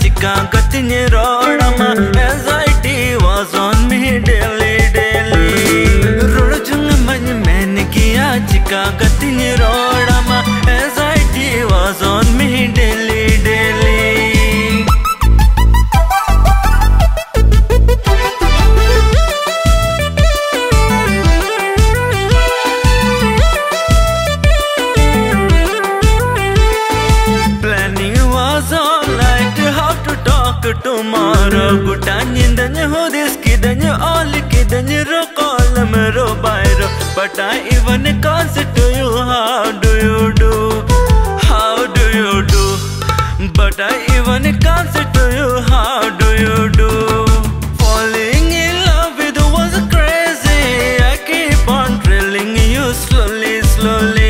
chika gatin rodama. Anxiety was on me daily, daily. Rojung man man kiya chika gatin rodama. Anxiety was on me daily, daily. Tomorrow, good and then you hold this kid and you all kid and you call them a robairo. But I even can't say to you, how do you do? How do you do? But I even can't say to you, how do you do? Falling in love with you was crazy. I keep on drilling you slowly, slowly.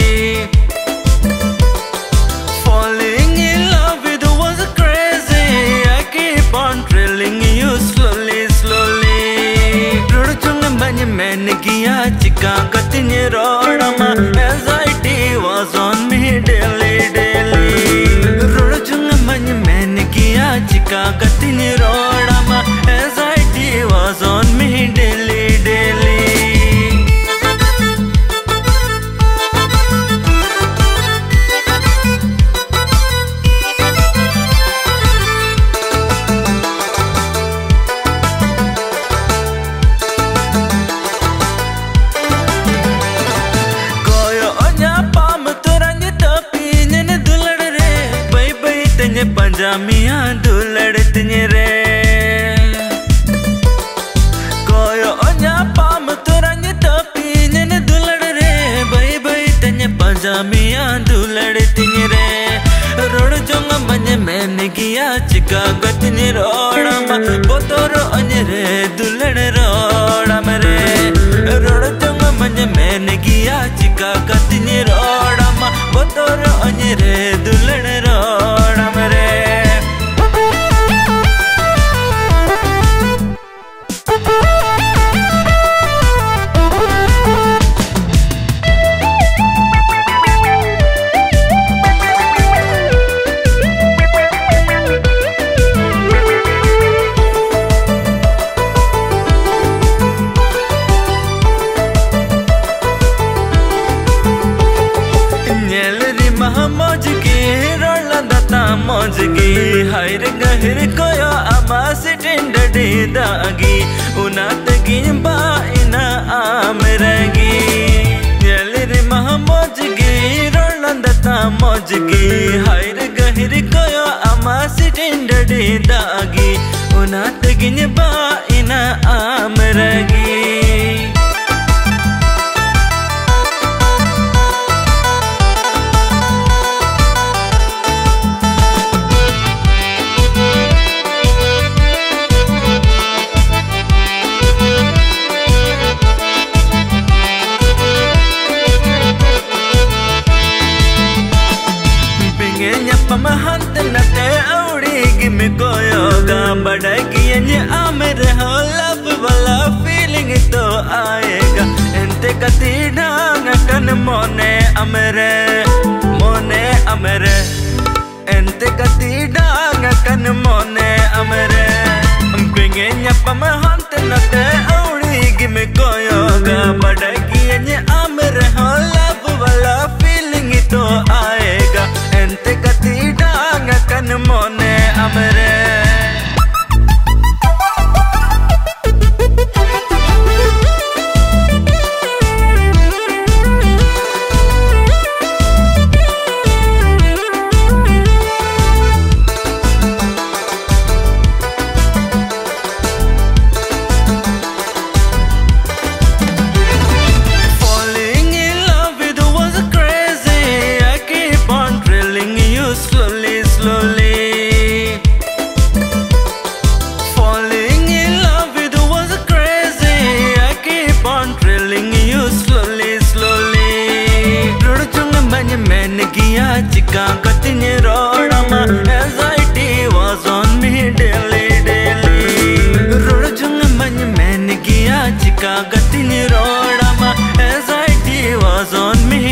Falling in love with you was crazy. I keep on drilling you slowly, slowly. Rojung man kiya chika gatin rodama. Anxiety was on me daily, daily. Rojung man kiya chika gatin rodama. Anxiety was on me daily, daily. Panjamiya duladtinye re koyo onya pam turanye tapinye ne dulad re bai bai tanye panjamiya duladtinye re rod jonga manye mene kiya chika gattinye rodama botoro anye re dulad rodama re rod jonga manye mene kiya chika gattinye rodama botoro anye re dulad rodama re. Mojgi hair gahir koyo amas tindadi dagi unatgi ba ina ameragi yelir mahmojgi rolandata mojgi hair gahir koyo amas tindadi dagi unatgi ba ina ameragi. Pamahante nate audi gimme koyoga badagi anye amere ho love wala feeling to aayega ente kati danga kan mone amere ente kati danga kan mone amere pingenya pamahante nate audi gimme koyoga badagi anye amere ho love wala feeling to aayega ente kati danga kan mone amere. Chika gatin rodama. Anxiety was on me daily, daily. Rojung man kiya chika gatin rodama. Anxiety was on me